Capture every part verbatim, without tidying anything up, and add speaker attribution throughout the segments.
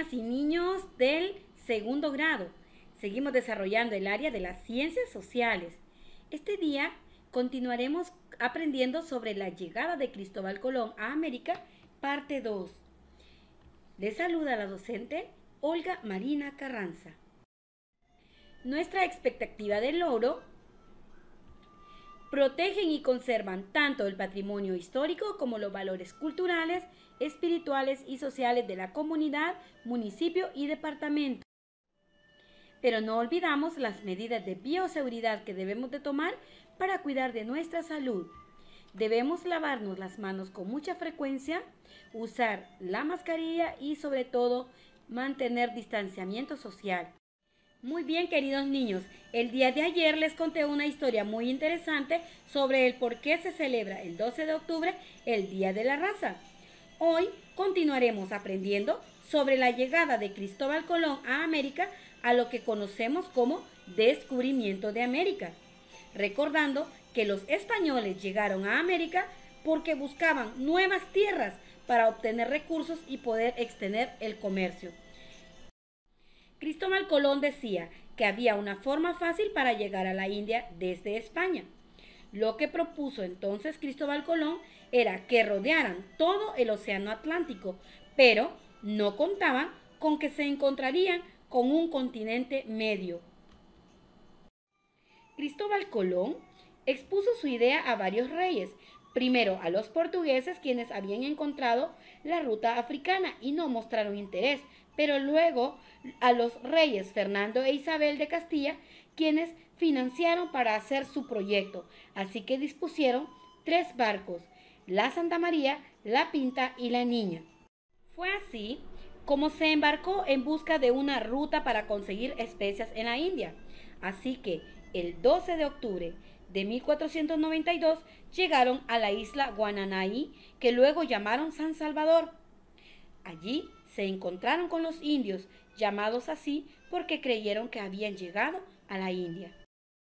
Speaker 1: niñas y niños del segundo grado. Seguimos desarrollando el área de las ciencias sociales. Este día continuaremos aprendiendo sobre la llegada de Cristóbal Colón a América, parte dos. Les saluda la docente Olga Marina Carranza. Nuestra expectativa de logro: protegen y conservan tanto el patrimonio histórico como los valores culturales, espirituales y sociales de la comunidad, municipio y departamento. Pero no olvidamos las medidas de bioseguridad que debemos de tomar para cuidar de nuestra salud. Debemos lavarnos las manos con mucha frecuencia, usar la mascarilla y sobre todo mantener distanciamiento social. Muy bien, queridos niños, el día de ayer les conté una historia muy interesante sobre el por qué se celebra el doce de octubre, el Día de la Raza. Hoy continuaremos aprendiendo sobre la llegada de Cristóbal Colón a América, a lo que conocemos como descubrimiento de América, recordando que los españoles llegaron a América porque buscaban nuevas tierras para obtener recursos y poder extender el comercio. Cristóbal Colón decía que había una forma fácil para llegar a la India desde España. Lo que propuso entonces Cristóbal Colón era que rodearan todo el océano Atlántico, pero no contaban con que se encontrarían con un continente medio. Cristóbal Colón expuso su idea a varios reyes, primero a los portugueses, quienes habían encontrado la ruta africana y no mostraron interés, pero luego a los reyes Fernando e Isabel de Castilla, quienes financiaron para hacer su proyecto, así que dispusieron tres barcos, la Santa María, la Pinta y la Niña. Fue así como se embarcó en busca de una ruta para conseguir especias en la India, así que el doce de octubre de mil cuatrocientos noventa y dos llegaron a la isla Guananaí, que luego llamaron San Salvador. Allí se encontraron con los indios, llamados así porque creyeron que habían llegado a la India.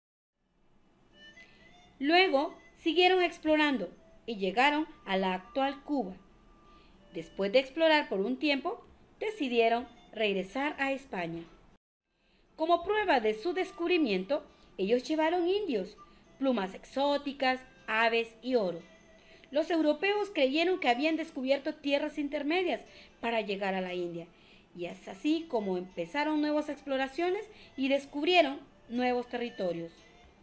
Speaker 1: Luego siguieron explorando y llegaron a la actual Cuba. Después de explorar por un tiempo, decidieron regresar a España. Como prueba de su descubrimiento, ellos llevaron indios, plumas exóticas, aves y oro. Los europeos creyeron que habían descubierto tierras intermedias para llegar a la India, y es así como empezaron nuevas exploraciones y descubrieron nuevos territorios.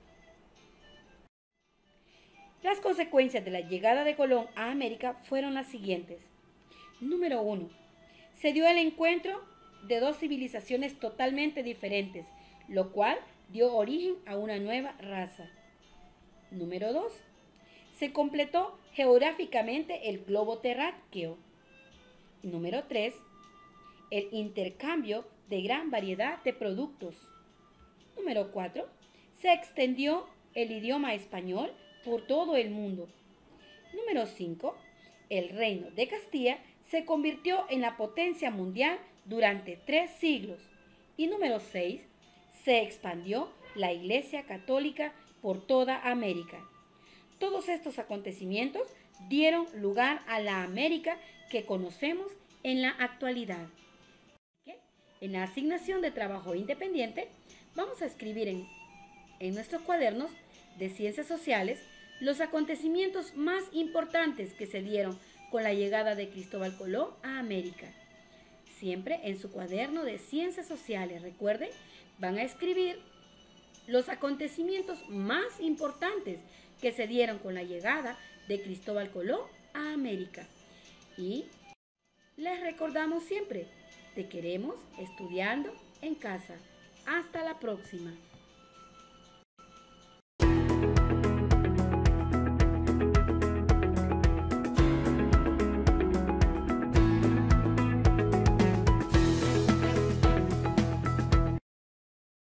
Speaker 1: Las consecuencias de la llegada de Colón a América fueron las siguientes. Número uno. Se dio el encuentro de dos civilizaciones totalmente diferentes, lo cual dio origen a una nueva raza. Número dos. Se completó geográficamente el globo terráqueo. Número tres. El intercambio de gran variedad de productos. Número cuatro. Se extendió el idioma español por todo el mundo. Número cinco. El reino de Castilla se convirtió en la potencia mundial durante tres siglos. Y número seis. Se expandió la Iglesia Católica por toda América. Todos estos acontecimientos dieron lugar a la América que conocemos en la actualidad. En la asignación de trabajo independiente vamos a escribir en, en nuestros cuadernos de ciencias sociales los acontecimientos más importantes que se dieron con la llegada de Cristóbal Colón a América. Siempre en su cuaderno de ciencias sociales, recuerden, van a escribir los acontecimientos más importantes que se dieron con la llegada de Cristóbal Colón a América. Y les recordamos siempre, te queremos estudiando en casa. Hasta la próxima.